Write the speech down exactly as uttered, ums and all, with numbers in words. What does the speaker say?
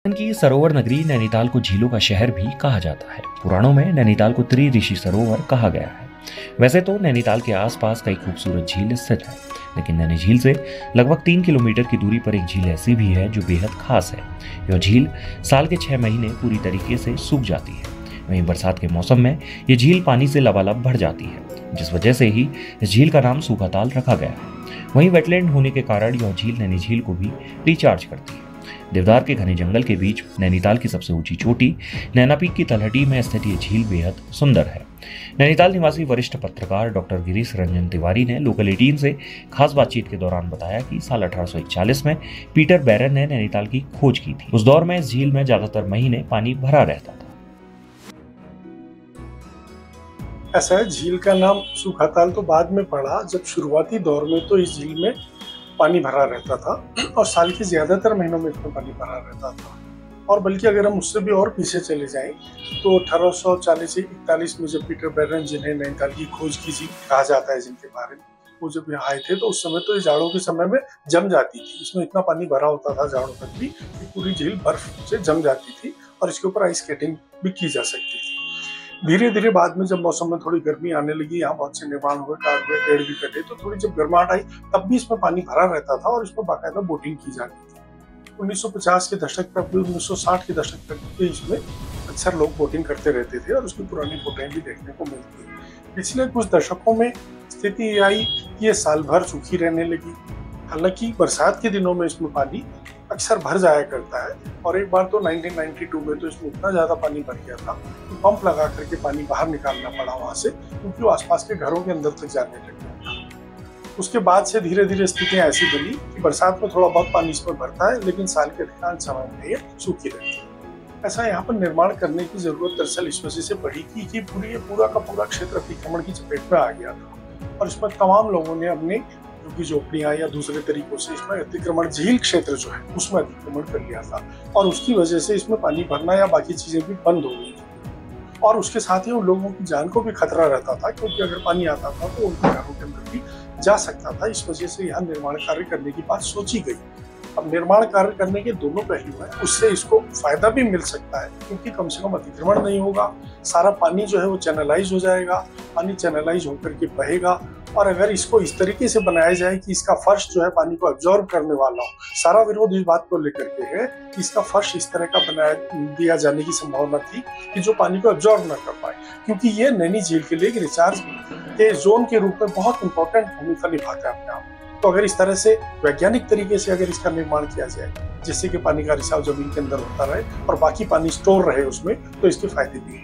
की सरोवर नगरी नैनीताल को झीलों का शहर भी कहा जाता है। पुराणों में नैनीताल को त्रि ऋषि सरोवर कहा गया है। वैसे तो नैनीताल के आसपास कई खूबसूरत झील स्थित है, लेकिन नैनी झील से लगभग तीन किलोमीटर की दूरी पर एक झील ऐसी भी है जो बेहद खास है। यह झील साल के छह महीने पूरी तरीके से सूख जाती है। वहीं बरसात के मौसम में ये झील पानी से लबालब भर जाती है, जिस वजह से ही इस झील का नाम सूखाताल रखा गया है। वहीं वेटलैंड होने के कारण यह झील नैनी झील को भी रिचार्ज करती है। देवदार के घने जंगल के बीच नैनीताल की सबसे ऊंची चोटी नैना पीक की तलहटी में स्थित ये झील बेहद सुंदर है। नैनीताल निवासी वरिष्ठ पत्रकार डॉक्टर गिरीश रंजन तिवारी ने लोकल एटीन से खास बातचीत के दौरान बताया कि साल अठारह सौ इकतालीस में पीटर बैरन ने नैनीताल की खोज की थी। उस दौर में इस झील में ज्यादातर महीने पानी भरा रहता था। ऐसा है, झील का नाम सूखाताल तो बाद में पड़ा। जब शुरुआती दौर में तो इस झील में पानी भरा रहता था और साल के ज्यादातर महीनों में इसमें पानी भरा रहता था। और बल्कि अगर हम उससे भी और पीछे चले जाएं तो अठारह सौ चालीस से इकतालीस में जब पीटर बैरन, जिन्हें नैनीताल की खोज की कहा जाता है, जिनके बारे में, वो जब यहाँ आए थे तो उस समय तो इस जाड़ों के समय में जम जाती थी। इसमें इतना पानी भरा होता था जाड़ों तक भी कि पूरी झील बर्फ से जम जाती थी और इसके ऊपर आइस स्केटिंग भी की जा सकती थी। धीरे धीरे बाद में जब मौसम में थोड़ी गर्मी आने लगी, यहाँ बहुत से निर्माण हुए, कार हुए, पेड़ भी कटे, तो थोड़ी जब गर्माहट आई तब भी इसमें पानी भरा रहता था और इसमें बाकायदा बोटिंग की जाती थी। उन्नीस सौ पचास के दशक तक भी, उन्नीस सौ साठ के दशक तक भी इसमें अक्सर लोग बोटिंग करते रहते थे और उसकी पुरानी फोटोएं भी देखने को मिलती है। पिछले कुछ दशकों में स्थिति ये आई कि ये साल भर सूखी रहने लगी। हालांकि बरसात के दिनों में इसमें पानी अक्सर भर जाया करता है और एक बार तो उन्नीस सौ बानवे में तो इसमें इतना ज्यादा पानी भर गया था कि पंप लगा करके पानी बाहर निकालना पड़ा वहां से, क्योंकि वो आसपास के घरों के अंदर तक जाने लग गया था। उसके बाद से धीरे धीरे स्थितियां ऐसी बनी कि बरसात में थोड़ा बहुत पानी इसमें भरता है, लेकिन साल के अधिकांश समय में ये सूखी रहती है। ऐसा यहाँ पर निर्माण करने की जरूरत दरअसल इस वजह से पड़ी कि पूरी ये पूरा का पूरा क्षेत्र अतिक्रमण की चपेट में आ गया था और इसमें तमाम लोगों ने अपने की झोपड़ियां या दूसरे तरीकों से इसमें अतिक्रमण, झील क्षेत्र जो है उसमें अतिक्रमण कर लिया था और उसकी वजह से इसमें पानी भरना या बाकी चीजें भी बंद हो गई थी। और उसके साथ ही उन लोगों की जान को भी खतरा रहता था, क्योंकि अगर पानी आता था तो उनके घरों के अंदर भी जा सकता था। इस वजह से यहाँ निर्माण कार्य करने की बात सोची गई। अब निर्माण कार्य करने के दोनों पहलू हैं। उससे इसको फायदा भी मिल सकता है, क्योंकि कम से कम अतिक्रमण नहीं होगा, सारा पानी जो है वो चैनलाइज हो जाएगा, पानी चैनलाइज होकर के बहेगा। और अगर इसको इस तरीके से बनाया जाए कि इसका फर्श जो है पानी को एब्जॉर्ब करने वाला हो, सारा विरोध इस बात को लेकर के है कि इसका फर्श इस तरह का बनाया दिया जाने की संभावना थी कि जो पानी को एब्जॉर्ब न कर पाए, क्योंकि ये नैनी झील के लिए एक रिचार्ज के जोन के रूप में बहुत इंपॉर्टेंट भूमिका निभाता है अपने आप। तो अगर इस तरह से वैज्ञानिक तरीके से अगर इसका निर्माण किया जाए, जिससे कि पानी का रिसाव जमीन के अंदर होता रहे और बाकी पानी स्टोर रहे उसमें, तो इसके फायदे भी हैं।